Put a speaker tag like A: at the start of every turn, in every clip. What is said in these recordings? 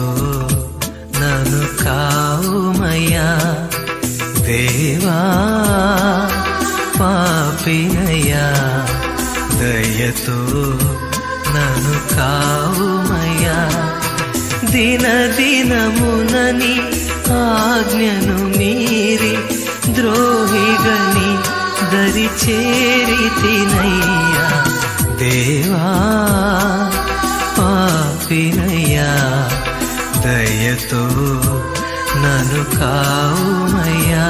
A: నన్ను కావుమయ్యా దేవా పాపినయ్యా దయతో నన్ను కావుమయ్యా దినదినమునని ఆజ్ఞను మీరి ద్రోహిగని దరి చేరితినయ్యా దేవా పాపినయ్యా దయతో నన్ను కావుమయ్యా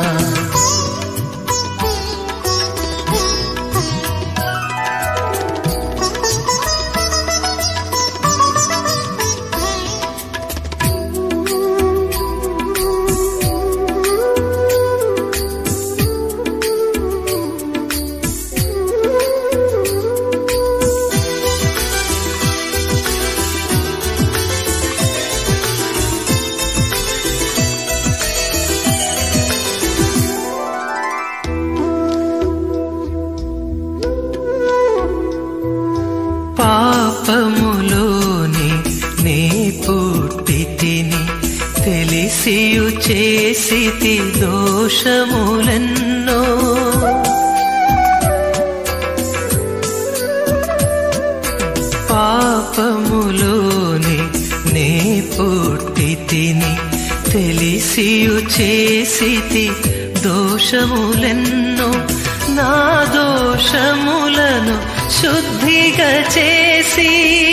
A: పాపములోని నే పుట్టితిని తెలిసియు చేసితి దోషములెన్నో పాపములోని నే పుట్టితిని తెలిసియు చేసితి దోషములెన్నో నా దోషములను శుద్ధిగా చేసి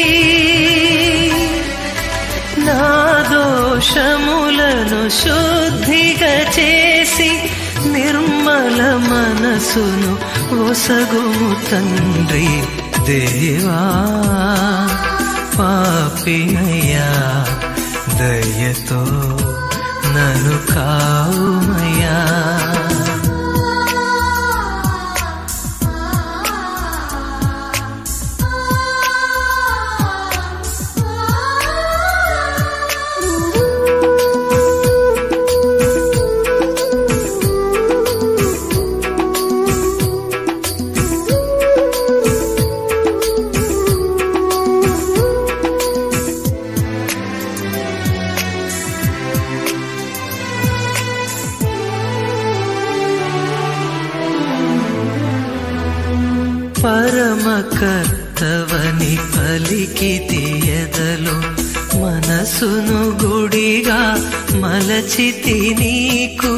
A: నా దోషములను శుద్ధిగా చేసి నిర్మల మనసును ఒసగుము తండ్రి దేవా పాపినయ్యా దయతో నన్ను కావుమయ్యా పరమకర్తవని పలికితి ఎదలో మనసును గుడిగా మలచితి నీకు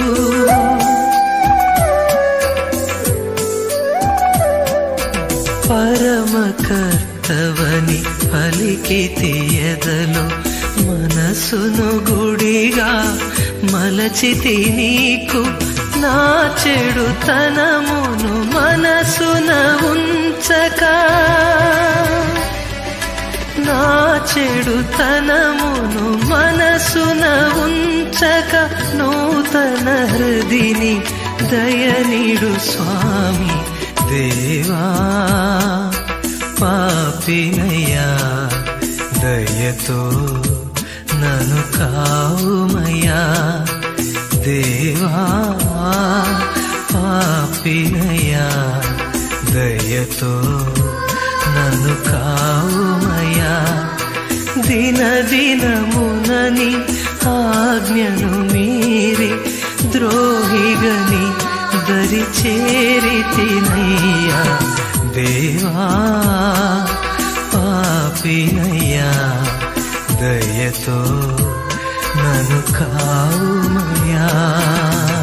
A: పరమకర్తవని పలికితి ఎదలో మనసును గుడిగా మలచితి నీకు నా చెడుతనమును మనసున ఉంచక నా చెడుతనమును మనసున ఉంచక నూతన హృదిని దయనీడు స్వామి దేవా పాపినయ్యా దయతో నన్ను కావుమయ్యా దేవా పాపినయ్యా దయతో నన్ను కావుమయ్యా దినదినమునని ఆజ్ఞను మీరి ద్రోహిగని దరి చేరితినయ్యా దేవా పాపినయ్యా దయతో నన్ను కావుమయ్యా